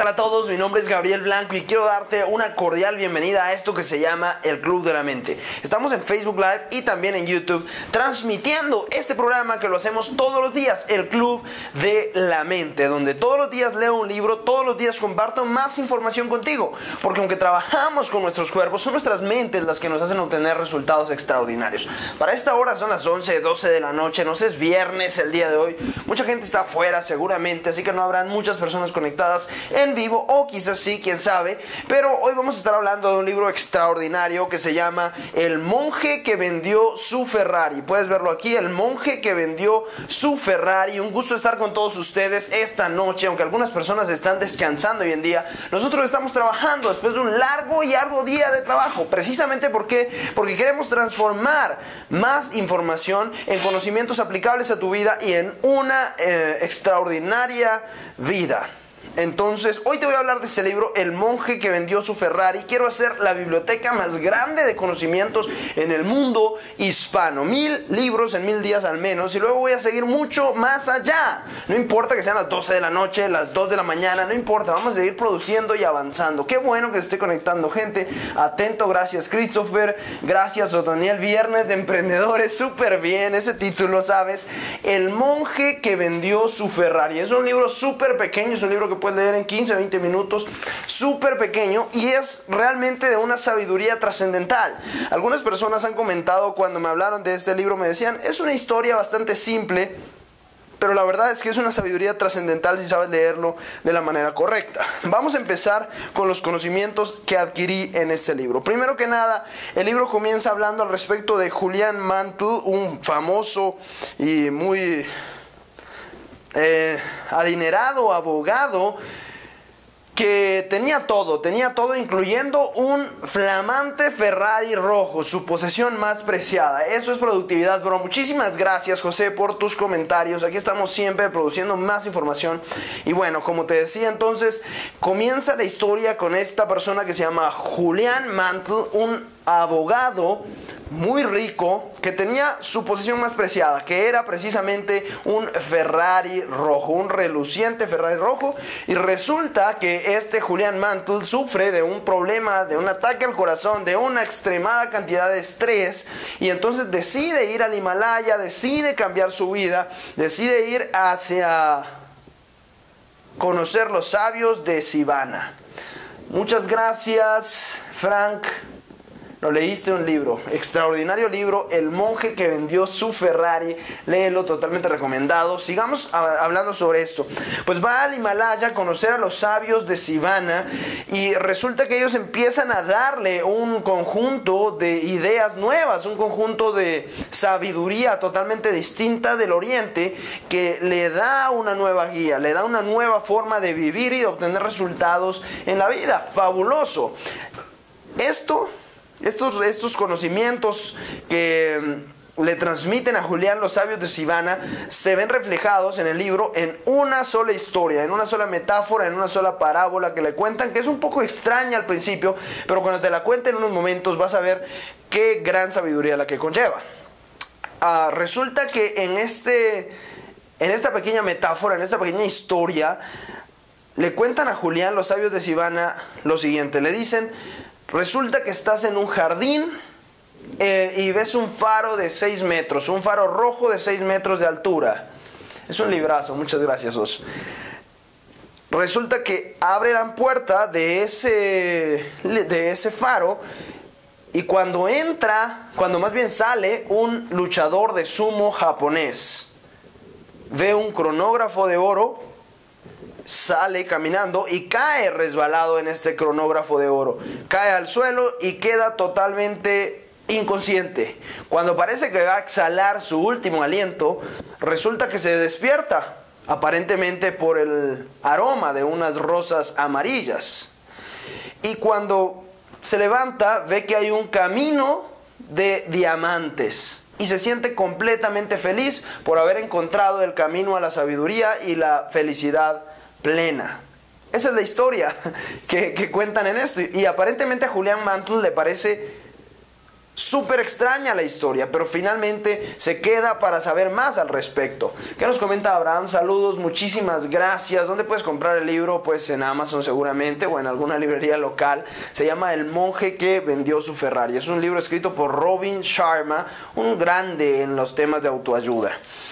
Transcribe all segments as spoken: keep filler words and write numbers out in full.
tal a todos? Mi nombre es Gabriel Blanco y quiero darte una cordial bienvenida a esto que se llama El Club de la Mente. Estamos en Facebook Live y también en YouTube transmitiendo este programa que lo hacemos todos los días, El Club de la Mente, donde todos los días leo un libro, todos los días comparto más información contigo, porque aunque trabajamos con nuestros cuerpos, son nuestras mentes las que nos hacen obtener resultados extraordinarios. Para esta hora son las once, doce de la noche, no sé, es viernes el día de hoy, mucha gente está afuera seguramente, así que no habrán muchas personas conectadas en vivo, o quizás sí, quién sabe, pero hoy vamos a estar hablando de un libro extraordinario que se llama El monje que vendió su Ferrari. Puedes verlo aquí, El monje que vendió su Ferrari. Un gusto estar con todos ustedes esta noche, aunque algunas personas están descansando hoy en día, nosotros estamos trabajando después de un largo y arduo día de trabajo, precisamente porque, porque queremos transformar más información en conocimientos aplicables a tu vida y en una eh, extraordinaria vida. Entonces, hoy te voy a hablar de este libro, El monje que vendió su Ferrari. Quiero hacer la biblioteca más grande de conocimientos en el mundo hispano. Mil libros en mil días al menos. Y luego voy a seguir mucho más allá. No importa que sean las doce de la noche, las dos de la mañana, no importa. Vamos a seguir produciendo y avanzando. Qué bueno que se esté conectando gente. Atento, gracias Christopher. Gracias Otoniel. Viernes de Emprendedores. Súper bien ese título, ¿sabes? El monje que vendió su Ferrari. Es un libro súper pequeño. Es un libro que puedes leer en quince, veinte minutos, súper pequeño, y es realmente de una sabiduría trascendental. Algunas personas han comentado cuando me hablaron de este libro, me decían, es una historia bastante simple, pero la verdad es que es una sabiduría trascendental si sabes leerlo de la manera correcta. Vamos a empezar con los conocimientos que adquirí en este libro. Primero que nada, el libro comienza hablando al respecto de Julian Mantle, un famoso y muy Eh, adinerado abogado que tenía todo, tenía todo incluyendo un flamante Ferrari rojo, su posesión más preciada. Eso es productividad, bro. Muchísimas gracias, José, por tus comentarios. Aquí estamos siempre produciendo más información. Y bueno, como te decía, entonces comienza la historia con esta persona que se llama Julian Mantle, un abogado muy rico que tenía su posesión más preciada, que era precisamente un Ferrari rojo, un reluciente Ferrari rojo. Y resulta que este Julian Mantle sufre de un problema, de un ataque al corazón, de una extremada cantidad de estrés, y entonces decide ir al Himalaya, decide cambiar su vida, decide ir hacia conocer los sabios de Sivana. Muchas gracias, Frank. Lo leíste, un libro, extraordinario libro, El monje que vendió su Ferrari. Léelo, totalmente recomendado. Sigamos hablando sobre esto. Pues va al Himalaya a conocer a los sabios de Sivana, y resulta que ellos empiezan a darle un conjunto de ideas nuevas, un conjunto de sabiduría totalmente distinta del Oriente, que le da una nueva guía, le da una nueva forma de vivir y de obtener resultados en la vida. Fabuloso. Esto... Estos, estos conocimientos que le transmiten a Julián los sabios de Sivana se ven reflejados en el libro en una sola historia, en una sola metáfora, en una sola parábola que le cuentan, que es un poco extraña al principio, pero cuando te la cuenten en unos momentos vas a ver qué gran sabiduría la que conlleva. Uh, resulta que en, este, en esta pequeña metáfora, en esta pequeña historia, le cuentan a Julián los sabios de Sivana lo siguiente. Le dicen: resulta que estás en un jardín eh, y ves un faro de seis metros, un faro rojo de seis metros de altura. Es un librazo, muchas gracias, Os. Resulta que abre la puerta de ese, de ese faro, y cuando entra, cuando más bien sale, un luchador de sumo japonés. Ve un cronógrafo de oro, sale caminando y cae resbalado en este cronógrafo de oro. Cae al suelo y queda totalmente inconsciente. Cuando parece que va a exhalar su último aliento, resulta que se despierta, aparentemente por el aroma de unas rosas amarillas. Y cuando se levanta, ve que hay un camino de diamantes. Y se siente completamente feliz por haber encontrado el camino a la sabiduría y la felicidad plena. Esa es la historia que, que cuentan en esto. Y aparentemente a Julian Mantle le parece súper extraña la historia, pero finalmente se queda para saber más al respecto. ¿Qué nos comenta Abraham? Saludos, muchísimas gracias. ¿Dónde puedes comprar el libro? Pues en Amazon seguramente, o en alguna librería local. Se llama El monje que vendió su Ferrari. Es un libro escrito por Robin Sharma, un grande en los temas de autoayuda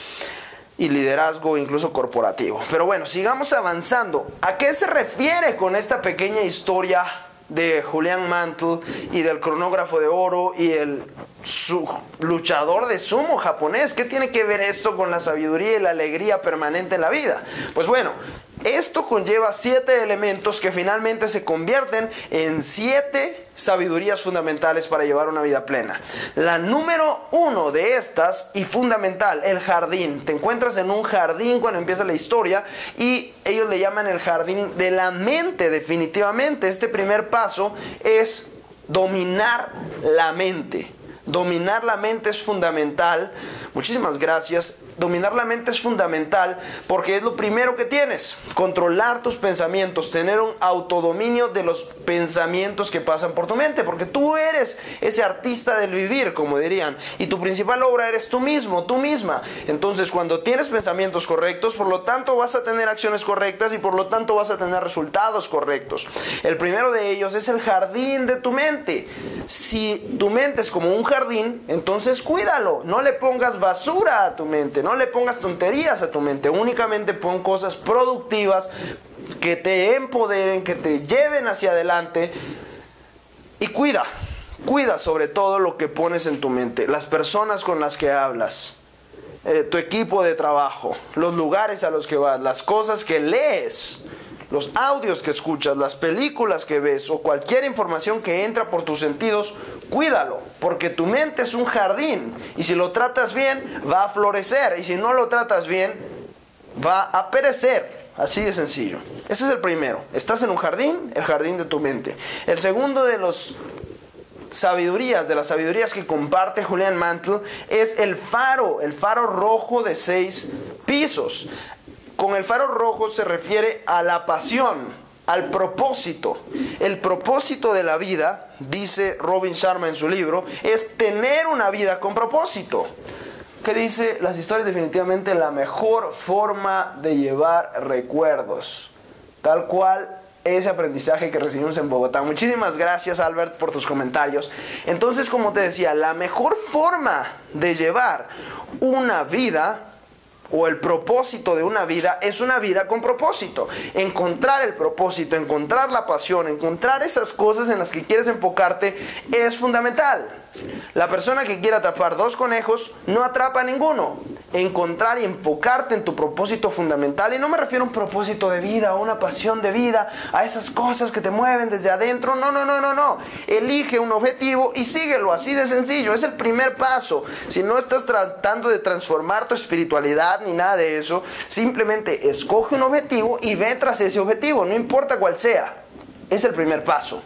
y liderazgo incluso corporativo. Pero bueno, sigamos avanzando. ¿A qué se refiere con esta pequeña historia de Julian Mantle y del cronógrafo de oro y el su, luchador de sumo japonés? ¿Qué tiene que ver esto con la sabiduría y la alegría permanente en la vida? Pues bueno, esto conlleva siete elementos que finalmente se convierten en siete sabidurías fundamentales para llevar una vida plena. La número uno de estas, y fundamental, el jardín. Te encuentras en un jardín cuando empieza la historia y ellos le llaman el jardín de la mente. Definitivamente este primer paso es dominar la mente. Dominar la mente es fundamental. Muchísimas gracias. Dominar la mente es fundamental porque es lo primero que tienes. Controlar tus pensamientos, tener un autodominio de los pensamientos que pasan por tu mente, porque tú eres ese artista del vivir, como dirían, y tu principal obra eres tú mismo, tú misma. Entonces, cuando tienes pensamientos correctos, por lo tanto vas a tener acciones correctas y por lo tanto vas a tener resultados correctos. El primero de ellos es el jardín de tu mente. Si tu mente es como un jardín, entonces cuídalo. No le pongas basura a tu mente, no le pongas tonterías a tu mente. Únicamente pon cosas productivas que te empoderen, que te lleven hacia adelante. Y cuida, cuida sobre todo lo que pones en tu mente. Las personas con las que hablas, eh, tu equipo de trabajo, los lugares a los que vas, las cosas que lees, los audios que escuchas, las películas que ves o cualquier información que entra por tus sentidos, cuídalo, porque tu mente es un jardín y si lo tratas bien va a florecer y si no lo tratas bien va a perecer. Así de sencillo. Ese es el primero. Estás en un jardín, el jardín de tu mente. El segundo de los sabidurías, de las sabidurías que comparte Julian Mantle, es el faro, el faro rojo de seis pisos. Con el faro rojo se refiere a la pasión, al propósito. El propósito de la vida, dice Robin Sharma en su libro, es tener una vida con propósito. ¿Qué dice? Las historias definitivamente la mejor forma de llevar recuerdos. Tal cual ese aprendizaje que recibimos en Bogotá. Muchísimas gracias, Albert, por tus comentarios. Entonces, como te decía, la mejor forma de llevar una vida o el propósito de una vida es una vida con propósito. Encontrar el propósito, encontrar la pasión, encontrar esas cosas en las que quieres enfocarte es fundamental. La persona que quiere atrapar dos conejos no atrapa a ninguno. Encontrar y enfocarte en tu propósito fundamental, y no me refiero a un propósito de vida, a una pasión de vida, a esas cosas que te mueven desde adentro. No, no, no, no, no. Elige un objetivo y síguelo, así de sencillo. Es el primer paso. Si no estás tratando de transformar tu espiritualidad ni nada de eso, simplemente escoge un objetivo y ve tras ese objetivo, no importa cuál sea. Es el primer paso.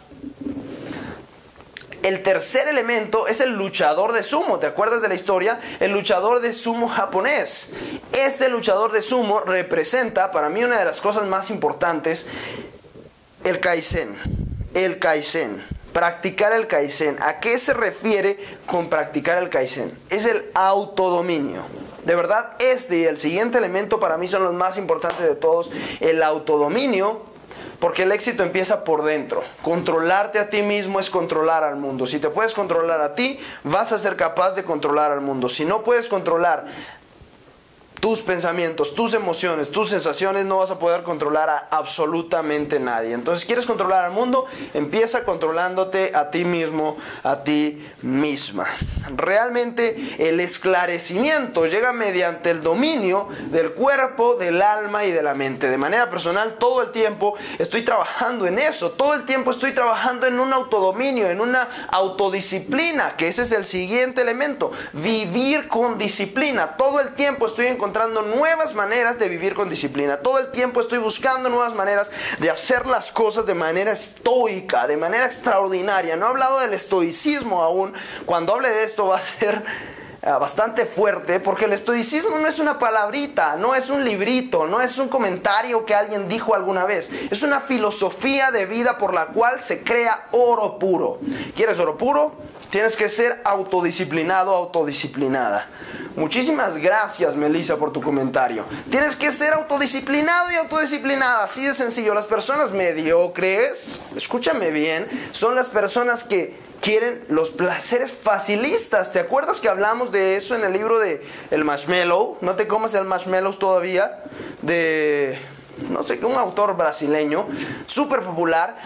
El tercer elemento es el luchador de sumo. ¿Te acuerdas de la historia? El luchador de sumo japonés. Este luchador de sumo representa, para mí, una de las cosas más importantes, el Kaizen. El Kaizen. Practicar el Kaizen. ¿A qué se refiere con practicar el Kaizen? Es el autodominio. De verdad, este y el siguiente elemento para mí son los más importantes de todos. El autodominio. Porque el éxito empieza por dentro. Controlarte a ti mismo es controlar al mundo. Si te puedes controlar a ti, vas a ser capaz de controlar al mundo. Si no puedes controlar tus pensamientos, tus emociones, tus sensaciones, no vas a poder controlar a absolutamente nadie. Entonces, ¿quieres controlar al mundo? Empieza controlándote a ti mismo, a ti misma. Realmente el esclarecimiento llega mediante el dominio del cuerpo, del alma y de la mente. De manera personal, todo el tiempo estoy trabajando en eso. Todo el tiempo estoy trabajando en un autodominio, en una autodisciplina, que ese es el siguiente elemento. Vivir con disciplina. Todo el tiempo estoy encontrando nuevas maneras de vivir con disciplina. Todo el tiempo estoy buscando nuevas maneras de hacer las cosas de manera estoica, de manera extraordinaria. No he hablado del estoicismo aún. Cuando hable de esto va a ser uh, bastante fuerte, porque el estoicismo no es una palabrita, no es un librito, no es un comentario que alguien dijo alguna vez. Es una filosofía de vida por la cual se crea oro puro. ¿Quieres oro puro? Tienes que ser autodisciplinado, autodisciplinada. Muchísimas gracias, Melissa, por tu comentario. Tienes que ser autodisciplinado y autodisciplinada, así de sencillo. Las personas mediocres, escúchame bien, son las personas que quieren los placeres facilistas. ¿Te acuerdas que hablamos de eso en el libro de El Marshmallow? ¿No te comas el marshmallow todavía? De, no sé, un autor brasileño, súper popular.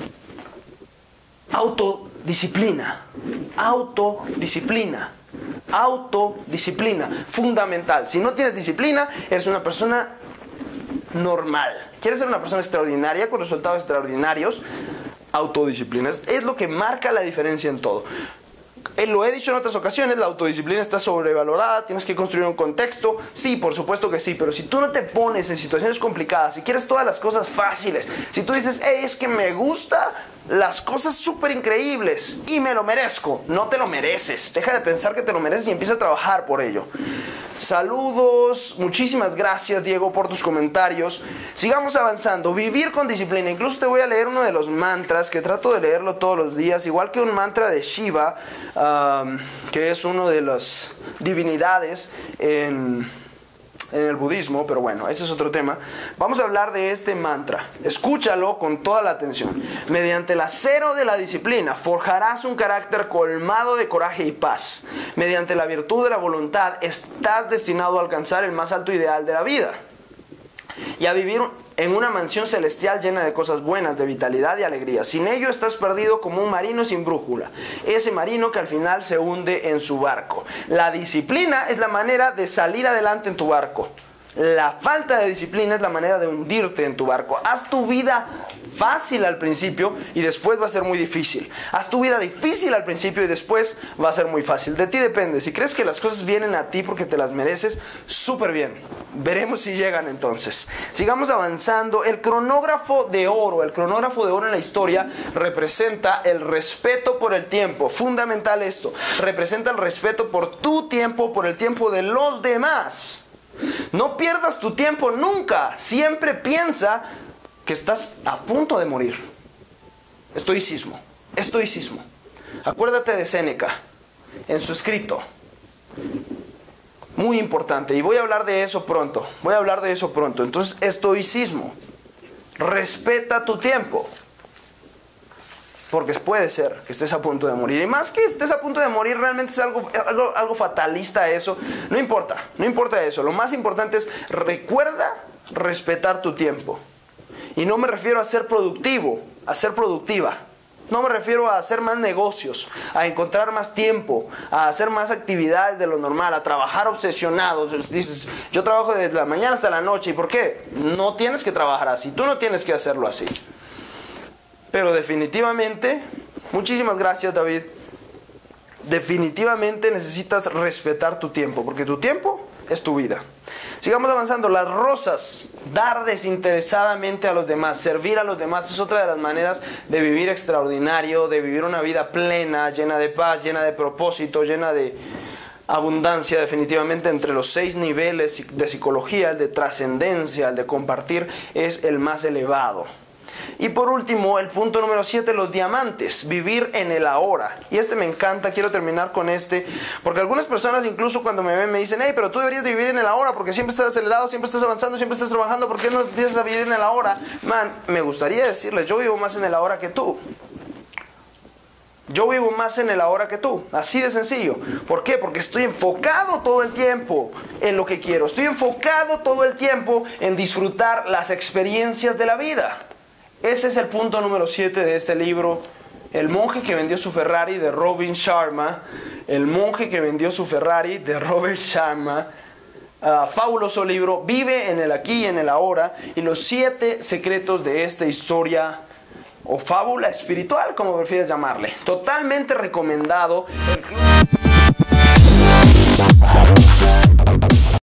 Autodisciplina, autodisciplina, autodisciplina, fundamental. Si no tienes disciplina, eres una persona normal. ¿Quieres ser una persona extraordinaria con resultados extraordinarios? Autodisciplina es lo que marca la diferencia en todo. Lo he dicho en otras ocasiones, la autodisciplina está sobrevalorada, tienes que construir un contexto. Sí, por supuesto que sí, pero si tú no te pones en situaciones complicadas, si quieres todas las cosas fáciles, si tú dices, hey, es que me gusta las cosas súper increíbles y me lo merezco, no te lo mereces. Deja de pensar que te lo mereces y empieza a trabajar por ello. Saludos, muchísimas gracias, Diego, por tus comentarios. Sigamos avanzando. Vivir con disciplina. Incluso te voy a leer uno de los mantras que trato de leerlo todos los días, igual que un mantra de Shiva, um, que es uno de las divinidades en, en el budismo, pero bueno, ese es otro tema. Vamos a hablar de este mantra. Escúchalo con toda la atención. Mediante el acero de la disciplina forjarás un carácter colmado de coraje y paz. Mediante la virtud de la voluntad estás destinado a alcanzar el más alto ideal de la vida y a vivir en una mansión celestial llena de cosas buenas, de vitalidad y alegría. Sin ello estás perdido como un marino sin brújula, ese marino que al final se hunde en su barco. La disciplina es la manera de salir adelante en tu barco. La falta de disciplina es la manera de hundirte en tu barco. Haz tu vida fácil al principio y después va a ser muy difícil. Haz tu vida difícil al principio y después va a ser muy fácil. De ti depende. Si crees que las cosas vienen a ti porque te las mereces, súper bien. Veremos si llegan entonces. Sigamos avanzando. El cronógrafo de oro, el cronógrafo de oro en la historia representa el respeto por el tiempo. Fundamental esto. Representa el respeto por tu tiempo, por el tiempo de los demás. No pierdas tu tiempo nunca. Siempre piensa que estás a punto de morir. Estoicismo. Estoicismo. Acuérdate de Séneca en su escrito. Muy importante. Y voy a hablar de eso pronto. Voy a hablar de eso pronto. Entonces, estoicismo. Respeta tu tiempo. Porque puede ser que estés a punto de morir. Y más que estés a punto de morir, realmente es algo, algo, algo fatalista eso. No importa, no importa eso. Lo más importante es recuerda respetar tu tiempo. Y no me refiero a ser productivo, a ser productiva. No me refiero a hacer más negocios, a encontrar más tiempo, a hacer más actividades de lo normal, a trabajar obsesionados. Dices, yo trabajo desde la mañana hasta la noche. ¿Y por qué? No tienes que trabajar así. Tú no tienes que hacerlo así. Pero definitivamente, muchísimas gracias, David. Definitivamente necesitas respetar tu tiempo, porque tu tiempo es tu vida. Sigamos avanzando. Las rosas, dar desinteresadamente a los demás, servir a los demás es otra de las maneras de vivir extraordinario, de vivir una vida plena, llena de paz, llena de propósito, llena de abundancia. Definitivamente entre los seis niveles de psicología, el de trascendencia, el de compartir, es el más elevado. Y por último, el punto número siete, los diamantes, vivir en el ahora. Y este me encanta, quiero terminar con este, porque algunas personas incluso cuando me ven me dicen, hey, pero tú deberías de vivir en el ahora, porque siempre estás acelerado, siempre estás avanzando, siempre estás trabajando, ¿por qué no empiezas a vivir en el ahora? Man, me gustaría decirles, yo vivo más en el ahora que tú. Yo vivo más en el ahora que tú, así de sencillo. ¿Por qué? Porque estoy enfocado todo el tiempo en lo que quiero. Estoy enfocado todo el tiempo en disfrutar las experiencias de la vida. Ese es el punto número siete de este libro, El monje que vendió su Ferrari, de Robin Sharma. El monje que vendió su Ferrari, de Robert Sharma. Uh, fabuloso libro, vive en el aquí y en el ahora. Y los siete secretos de esta historia o fábula espiritual, como prefieres llamarle. Totalmente recomendado. El club